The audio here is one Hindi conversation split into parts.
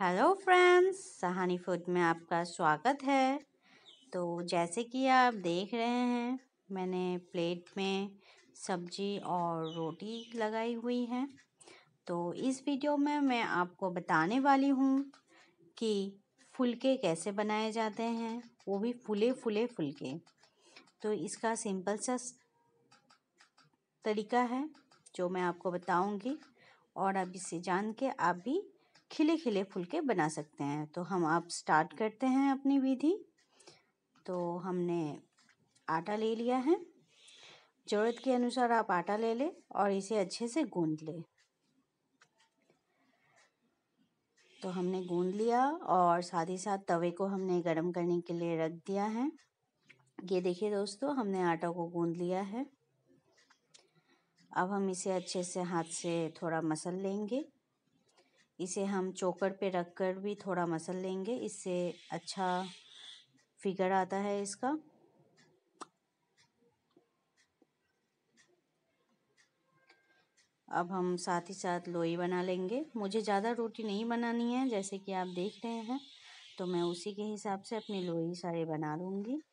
हेलो फ्रेंड्स, सहानी फूड में आपका स्वागत है। तो जैसे कि आप देख रहे हैं, मैंने प्लेट में सब्जी और रोटी लगाई हुई है। तो इस वीडियो में मैं आपको बताने वाली हूँ कि फुलके कैसे बनाए जाते हैं, वो भी फूले फूले फुलके। तो इसका सिंपल सा तरीका है जो मैं आपको बताऊंगी, और अब इसे जान के आप भी खिले खिले फुलके बना सकते हैं। तो हम आप स्टार्ट करते हैं अपनी विधि। तो हमने आटा ले लिया है, ज़रूरत के अनुसार आप आटा ले लें और इसे अच्छे से गूंद लें। तो हमने गूंद लिया और साथ ही साथ तवे को हमने गरम करने के लिए रख दिया है। ये देखिए दोस्तों, हमने आटा को गूंद लिया है। अब हम इसे अच्छे से हाथ से थोड़ा मसल लेंगे। इसे हम चोकर पे रखकर भी थोड़ा मसल लेंगे, इससे अच्छा फिगर आता है इसका। अब हम साथ ही साथ लोई बना लेंगे। मुझे ज़्यादा रोटी नहीं बनानी है, जैसे कि आप देख रहे हैं, तो मैं उसी के हिसाब से अपनी लोई सारे बना लूँगी।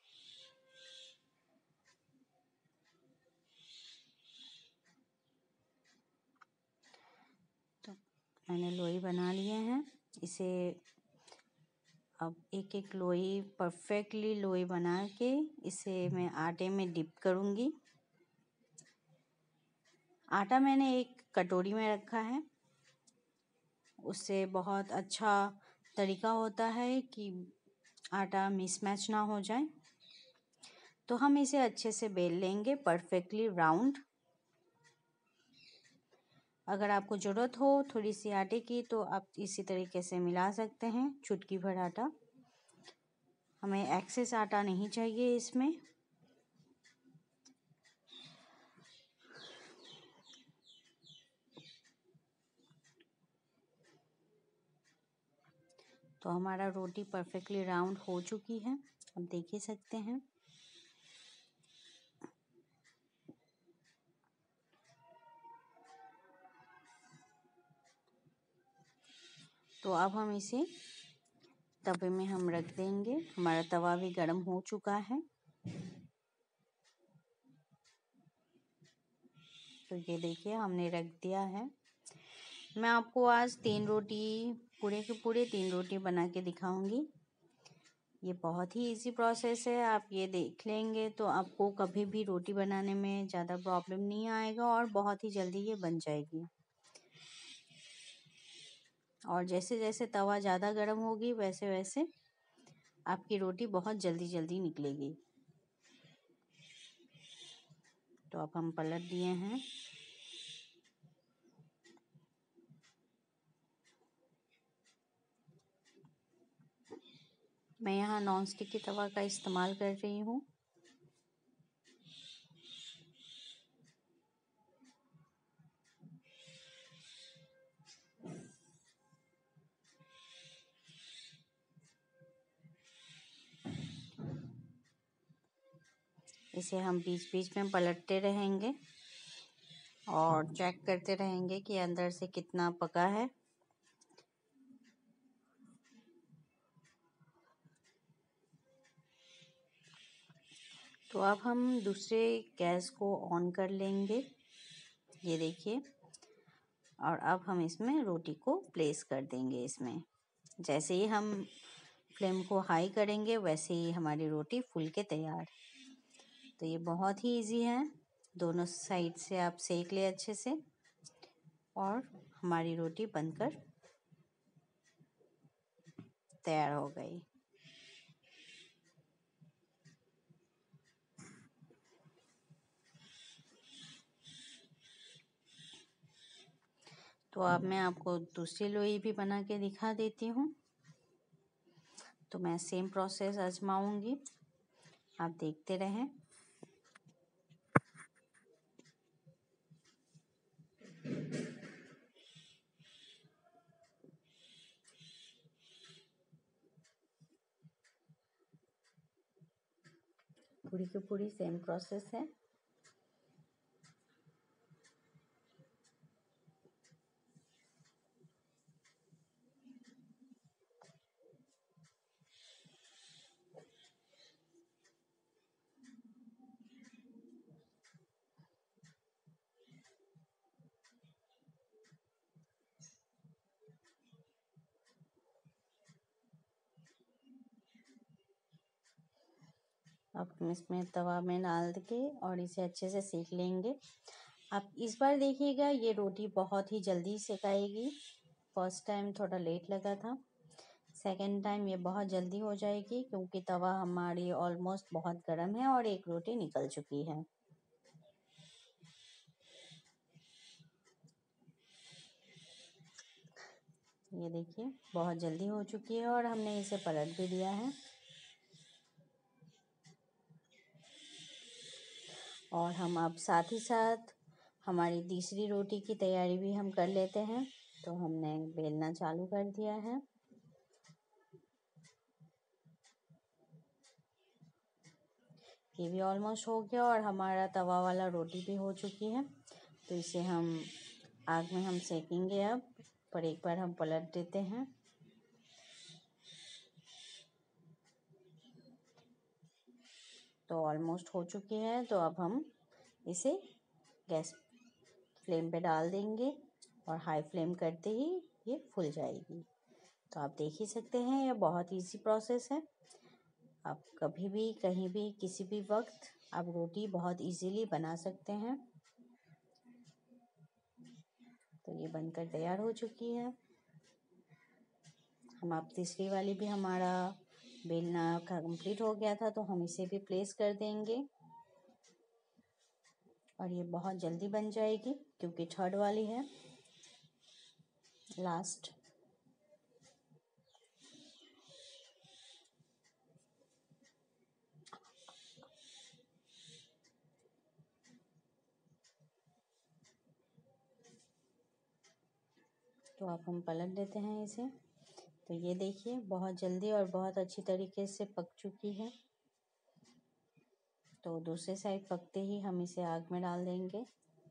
तो मैंने लोई बना लिए हैं। इसे अब एक एक लोई परफेक्टली लोई बना के इसे मैं आटे में डिप करूँगी। आटा मैंने एक कटोरी में रखा है। उससे बहुत अच्छा तरीका होता है कि आटा मिसमैच ना हो जाए। तो हम इसे अच्छे से बेल लेंगे परफेक्टली राउंड। अगर आपको ज़रूरत हो थोड़ी सी आटे की तो आप इसी तरीके से मिला सकते हैं, चुटकी भर आटा। हमें एक्सेस आटा नहीं चाहिए इसमें। तो हमारा रोटी परफेक्टली राउंड हो चुकी है, आप देख ही सकते हैं। तो अब हम इसे तवे में हम रख देंगे। हमारा तवा भी गर्म हो चुका है। तो ये देखिए हमने रख दिया है। मैं आपको आज पूरे के पूरे 3 रोटी बना के दिखाऊंगी। ये बहुत ही इजी प्रोसेस है, आप ये देख लेंगे तो आपको कभी भी रोटी बनाने में ज़्यादा प्रॉब्लम नहीं आएगा और बहुत ही जल्दी ये बन जाएगी। और जैसे जैसे तवा ज़्यादा गर्म होगी वैसे वैसे आपकी रोटी बहुत जल्दी जल्दी निकलेगी। तो अब हम पलट दिए हैं। मैं यहाँ नॉन स्टिक की तवा का इस्तेमाल कर रही हूँ। इसे हम बीच बीच में पलटते रहेंगे और चेक करते रहेंगे कि अंदर से कितना पका है। तो अब हम दूसरे गैस को ऑन कर लेंगे, ये देखिए। और अब हम इसमें रोटी को प्लेस कर देंगे इसमें। जैसे ही हम फ्लेम को हाई करेंगे वैसे ही हमारी रोटी फूल के तैयार। तो ये बहुत ही इजी है, दोनों साइड से आप सेक ले अच्छे से और हमारी रोटी बनकर तैयार हो गई। तो अब मैं आपको दूसरी लोई भी बना के दिखा देती हूँ। तो मैं सेम प्रोसेस आजमाऊंगी, आप देखते रहें। पूरी की पूरी सेम प्रोसेस है। अब हम इसमें तवा में डाल के और इसे अच्छे से सेक लेंगे। अब इस बार देखिएगा ये रोटी बहुत ही जल्दी सेकाएगी। फर्स्ट टाइम थोड़ा लेट लगा था, सेकेंड टाइम ये बहुत जल्दी हो जाएगी क्योंकि तवा हमारी ऑलमोस्ट बहुत गर्म है और एक रोटी निकल चुकी है। ये देखिए बहुत जल्दी हो चुकी है और हमने इसे पलट भी दिया है। और हम अब साथ ही साथ हमारी तीसरी रोटी की तैयारी भी हम कर लेते हैं। तो हमने बेलना चालू कर दिया है। ये भी ऑलमोस्ट हो गया और हमारा तवा वाला रोटी भी हो चुकी है। तो इसे हम आग में हम सेकेंगे अब, पर एक बार हम पलट देते हैं। तो ऑलमोस्ट हो चुकी है। तो अब हम इसे गैस फ्लेम पे डाल देंगे और हाई फ्लेम करते ही ये फूल जाएगी। तो आप देख ही सकते हैं ये बहुत इजी प्रोसेस है। आप कभी भी कहीं भी किसी भी वक्त आप रोटी बहुत इजीली बना सकते हैं। तो ये बनकर तैयार हो चुकी है। हम आप तीसरी वाली भी हमारा बेलना कंप्लीट हो गया था तो हम इसे भी प्लेस कर देंगे और ये बहुत जल्दी बन जाएगी क्योंकि थर्ड वाली है लास्ट। तो अब हम पलट देते हैं इसे। तो ये देखिए बहुत जल्दी और बहुत अच्छी तरीके से पक चुकी है। तो दूसरे साइड पकते ही हम इसे आग में डाल देंगे।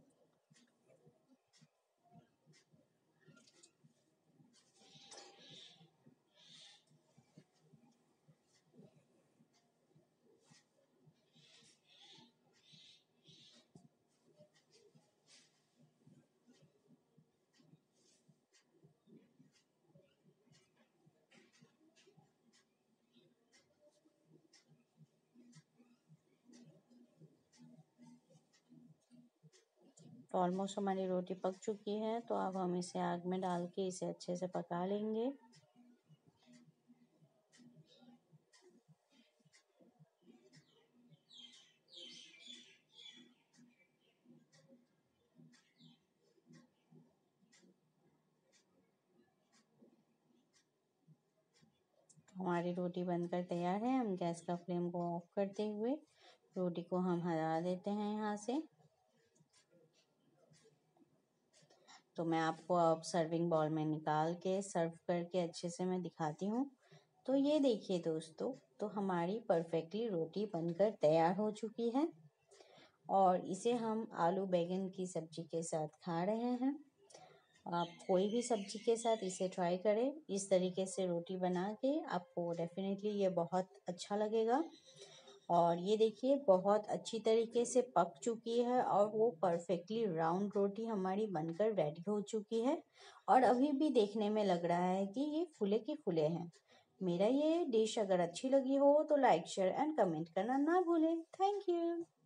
तो ऑलमोस्ट हमारी रोटी पक चुकी है। तो अब हम इसे आग में डाल के इसे अच्छे से पका लेंगे। हमारी रोटी बनकर तैयार है। हम गैस का फ्लेम को ऑफ करते हुए रोटी को हम हटा देते हैं यहाँ से। तो मैं आपको अब सर्विंग बाउल में निकाल के सर्व करके अच्छे से मैं दिखाती हूँ। तो ये देखिए दोस्तों, तो हमारी परफेक्टली रोटी बनकर तैयार हो चुकी है और इसे हम आलू बैंगन की सब्जी के साथ खा रहे हैं। आप कोई भी सब्जी के साथ इसे ट्राई करें। इस तरीके से रोटी बना के आपको डेफिनेटली ये बहुत अच्छा लगेगा। और ये देखिए बहुत अच्छी तरीके से पक चुकी है और वो परफेक्टली राउंड रोटी हमारी बनकर रेडी हो चुकी है और अभी भी देखने में लग रहा है कि ये फूले के फूले हैं। मेरा ये डिश अगर अच्छी लगी हो तो लाइक शेयर एंड कमेंट करना ना भूलें। Thank you.